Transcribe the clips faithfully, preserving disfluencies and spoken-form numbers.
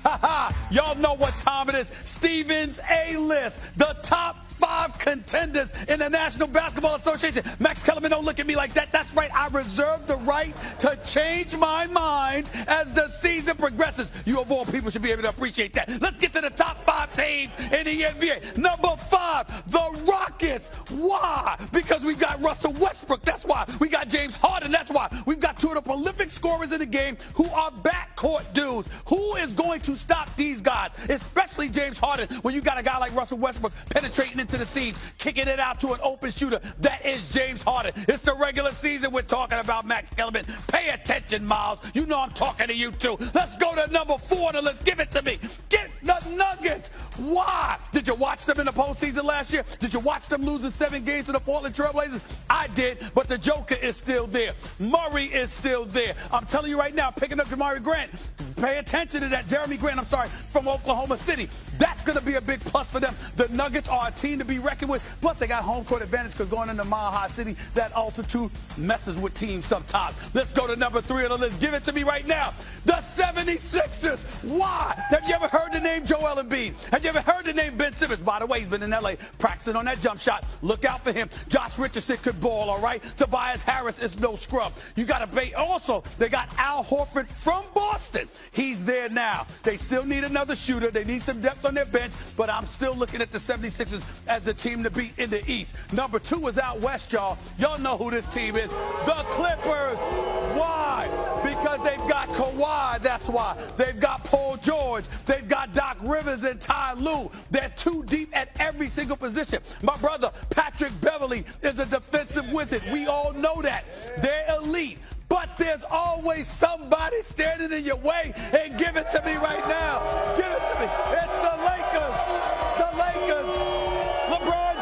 Ha ha! Y'all know what time it is. Stevens A-List, the top five contenders in the National Basketball Association. Max Kellerman, don't look at me like that. That's right. I reserve the right to change my mind as the season progresses. You of all people should be able to appreciate that. Let's get to the top five teams in the N B A. Number five, the Rockets. Why? Because we've got Russell Westbrook. That's why. We got James Harden. That's why. We've got two of the prolific scorers in the game who are backcourt dudes. Who is going to stop these guys, especially James Harden, when you got a guy like Russell Westbrook penetrating into the seams, kicking it out to an open shooter? That is James Harden. It's the regular season we're talking about, Max Kellerman. Pay attention, Miles. You know I'm talking to you too. Let's go to number four on the list. Give it to me. Get the Nuggets. Why? Did you watch them in the postseason last year? Did you watch them losing seven games to the Portland Trailblazers? I did, but the Joker is still there. Murray is still there. I'm telling you right now, picking up Jerami Grant. Pay attention to that. Jeremy Grant, I'm sorry, from Oklahoma City. That's going to be a big plus for them. The Nuggets are a team to be reckoned with. Plus, they got home court advantage because going into Mile High City, that altitude messes with teams sometimes. Let's go to number three on the list. Give it to me right now. The seventy-sixers. Why? Have you ever heard the name Joel Embiid? Have you ever heard the name Ben Simmons? By the way, he's been in L A practicing on that jump shot. Look out for him. Josh Richardson could ball, all right? Tobias Harris is no scrub. You got to pay. Also, they got Al Horford from Boston. He's there now. They still need another shooter. They need some depth on their bench, but I'm still looking at the seventy-sixers as the team to beat in the East. Number two is out west, y'all. Y'all know who this team is. The Clippers. Why? Because they've got Kawhi, that's why. They've got Paul George. They've got Doc Rivers and Ty Lue. They're too deep at every single position. My brother, Patrick Beverly, is a defensive wizard. We all know that. They're elite. But there's always somebody standing in your way. And give it to me right now. Give it to me. It's the Lakers. The Lakers. LeBron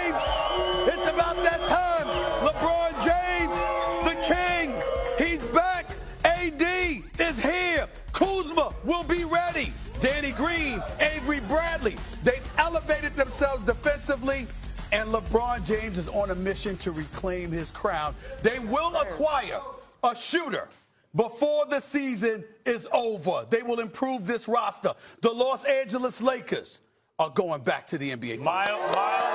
James. It's about that time. LeBron James, the king. He's back. A D is here. Kuzma will be ready. Danny Green, Avery Bradley. They've elevated themselves defensively. And LeBron James is on a mission to reclaim his crown. They will acquire a shooter before the season is over. They will improve this roster. The Los Angeles Lakers are going back to the N B A. Miles, Miles.